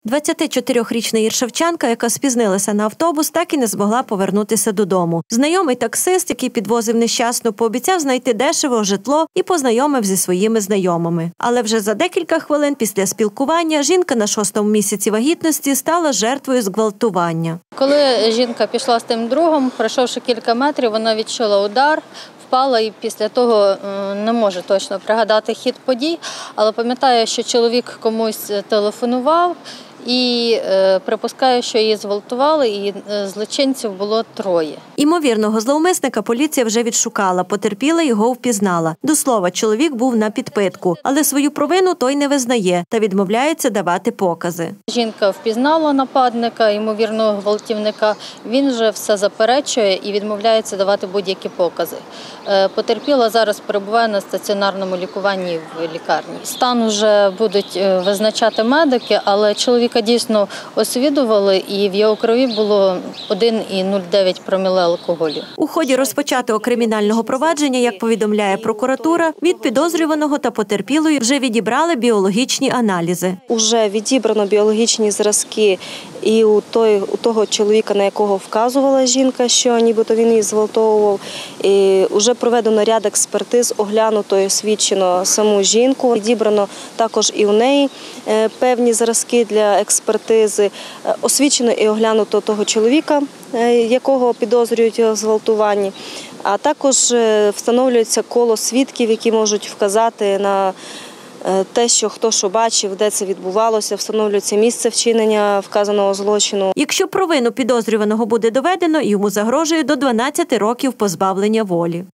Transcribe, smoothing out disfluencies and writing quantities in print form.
24-річна іршавчанка, яка спізнилася на автобус, так і не змогла повернутися додому. Знайомий таксист, який підвозив нещасну, пообіцяв знайти дешево житло і познайомив зі своїми знайомими. Але вже за декілька хвилин після спілкування жінка на 6-му місяці вагітності стала жертвою зґвалтування. Коли жінка пішла з тим другом, пройшовши кілька метрів, вона відчула удар, впала і після того не може точно пригадати хід подій, але пам'ятає, що чоловік комусь телефонував і припускає, що її зґвалтували, і злочинців було 3. Імовірного зловмисника поліція вже відшукала, потерпіла його впізнала. До слова, чоловік був на підпитку, але свою провину той не визнає та відмовляється давати покази. Жінка впізнала нападника, ймовірного гвалтівника, він же все заперечує і відмовляється давати будь-які покази. Потерпіла зараз перебуває на стаціонарному лікуванні в лікарні. Стан вже будуть визначати медики, але чоловіка дійсно освідували, і в його крові було 1,09 проміле алкоголю. У ході розпочатого кримінального провадження, як повідомляє прокуратура, від підозрюваного та потерпілої вже відібрали біологічні аналізи. Уже відібрано біологічні зразки і у того чоловіка, на якого вказувала жінка, що нібито він її зґвалтовував. Уже проведено ряд експертиз, оглянуто і освідчено саму жінку. Відібрано також і у неї певні зразки для експертизи. Освідчено і оглянуто того чоловіка, якого підозрюють у зґвалтуванні. А також встановлюється коло свідків, які можуть вказати на те, що хто що бачив, де це відбувалося, встановлюється місце вчинення вказаного злочину. Якщо провину підозрюваного буде доведено, йому загрожує до 12 років позбавлення волі.